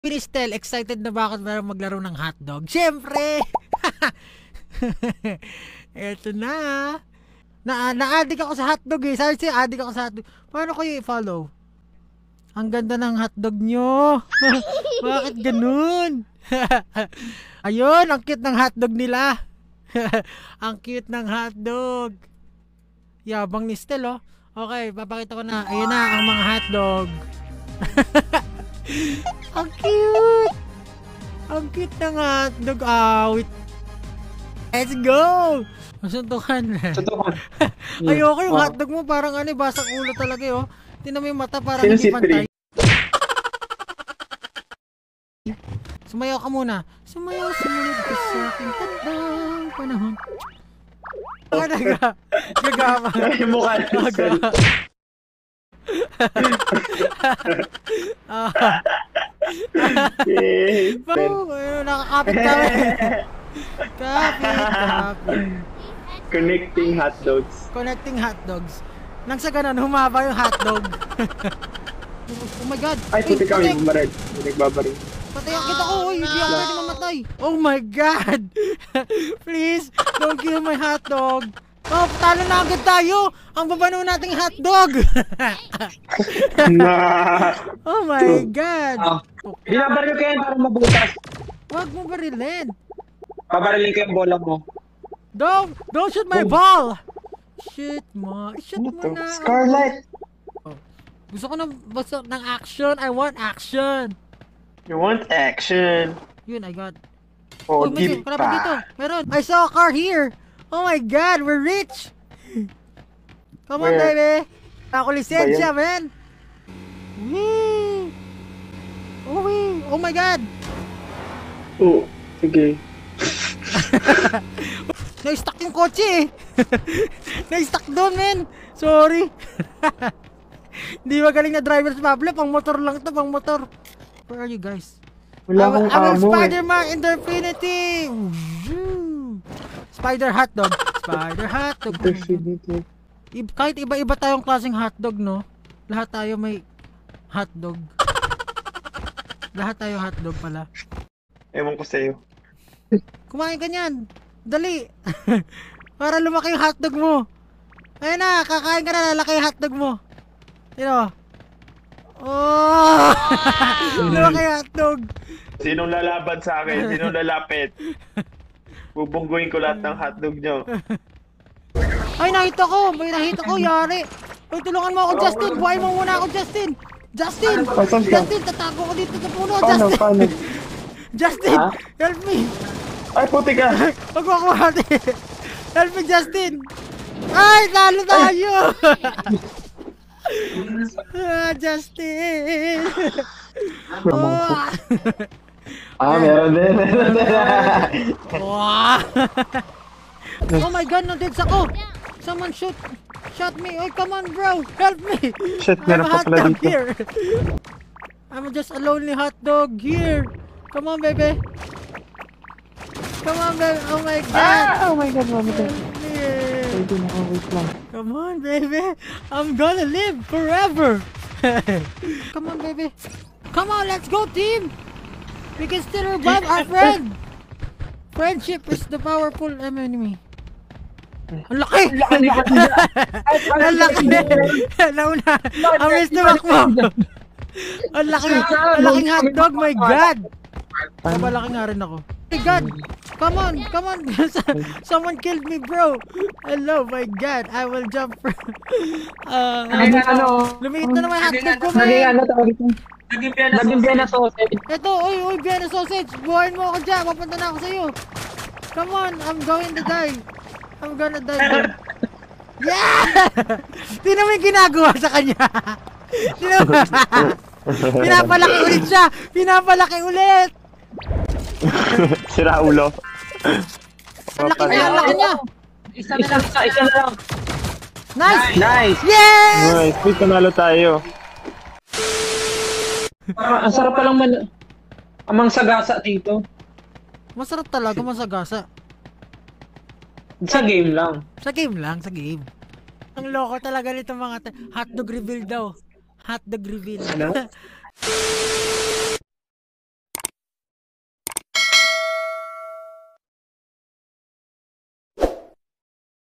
Pinistel, excited na ba ako para maglaro ng hotdog? Siyempre! Eto na. Na-addict ako sa hotdog eh. Sabi siya, addict ako sa hotdog. Paano ko i-follow? Ang ganda ng hotdog nyo. Bakit ganun? Ayun, ang cute ng hotdog nila. Ang cute ng hotdog. Yabang ni Stel, oh. Okay, papakita ko na. Ayun na, ang mga hotdog. Ang cute! Ang cute ng hotdog. Wait. Let's go! Masuntukan. Suntukan. Ayoko yung hotdog mo. Parang ano, basang ulo talaga, oh. Tinan mo yung mata, parang Sino hindi si pantay. Pri? Sumayaw ka muna. Sumayaw, sumunod ka sa aking tandang panahon. Gagama. Yung mukha ni Stel. Nakakapit kami. Kapit. Connecting hotdogs. Connecting hotdogs. Nang sa ganun, humaba yung hotdog. Oh my god. Ay, puti kami bumarag. Nagbabaril. Patayan kita ko. Uy, hindi ako pwede mamatay. Oh my god. Please, don't kill my hotdog. Oh, talo na agad tayo. Ang babano nating hotdog. Oh my god. Binabaril ko yan para mabutas. Huwag mo barilin. Pabarilin ko yung bola mo. Don't shoot my ball. Shoot mo na. Scarlet. Gusto ko ng action. I want action. You want action? Yun, I got. Oh, may di kalaban dito. pa. Meron. I saw a car here. Oh my god, we're rich. Come on, baby. Ako lisensya, man. Wee. Oh my god. Oh, sige. Na-stuck yung kotse eh. Na-stuck doon, man. Sorry. Hindi magaling na driver sa Pablo. Pang motor lang ito, pang motor. Where are you guys? Wala akong I'm amo Spider-Man in the Infinity. Spider hotdog. Spider hotdog. Kahit iba-iba tayong klaseng hotdog, no? Lahat tayo may hotdog. Lahat tayo hotdog pala. Ewan ko sa'yo. Kumain ka niyan. Dali. Para lumaki yung hotdog mo. Ayun na, kakain ka na, lalaki yung hotdog mo. Sino? Oh! Lumaki yung hotdog. Sinong lalaban sa akin? Sinong lalapit? Bubungguin ko lahat ng hotdog nyo. Ay, nakita ko. May nakita ko, yari. Ay, tulungan mo ako, Justin. Buhay mo muna ako, Justin. Justin! Justin, tatago ko dito sa puno, Justin. Paano? Justin, help me. Ay, puti ka. Huwag mo kumati. Help me, Justin. Ay, talo tayo. Justin. Meron din. Oh my god, no-deads ako. Someone shot me. Oh, come on, bro. Help me. Shit, I'm a meron pa hot pala dog dito. here. I'm just a lonely hot dog here. Come on, baby. Come on, baby. Oh my god. Oh my god, mami ka. Wait lang. Come on, baby. I'm gonna live forever. Come on, baby. Come on, let's go, team. We can still revive our friend. Friendship is the powerful enemy. Ang laki! Ang laki! Nauna! Ang miss na mo! Ang laki! Ang laking hotdog! My God! Malaki nga rin ako. My God! Come on! Come on! Someone killed me, bro! Hello! My God! I will jump from... Lumiit na naman yung hotdog ko, man! Naging Vienna sausage. Ito! Uy! Vienna sausage! Buhayin mo ako dyan! Papunta na ako sa'yo! Come on! I'm going to die! I'm gonna die, bro. Yeah! Tingnan mo yung ginagawa sa kanya. Tingnan mo. Pinapalaki ulit siya. Pinapalaki ulit. Sira ulo. Ang laki niya, ang laki niya. Isa na lang. Nice! Nice! Yes! Nice! Wait, panalo tayo. Ang sarap palang amang sagasa dito. Masarap talaga, masagasa. Sa game lang. Sa game lang, sa game. Ang loko talaga nito mga hotdog reveal daw. Hotdog reveal. Ano?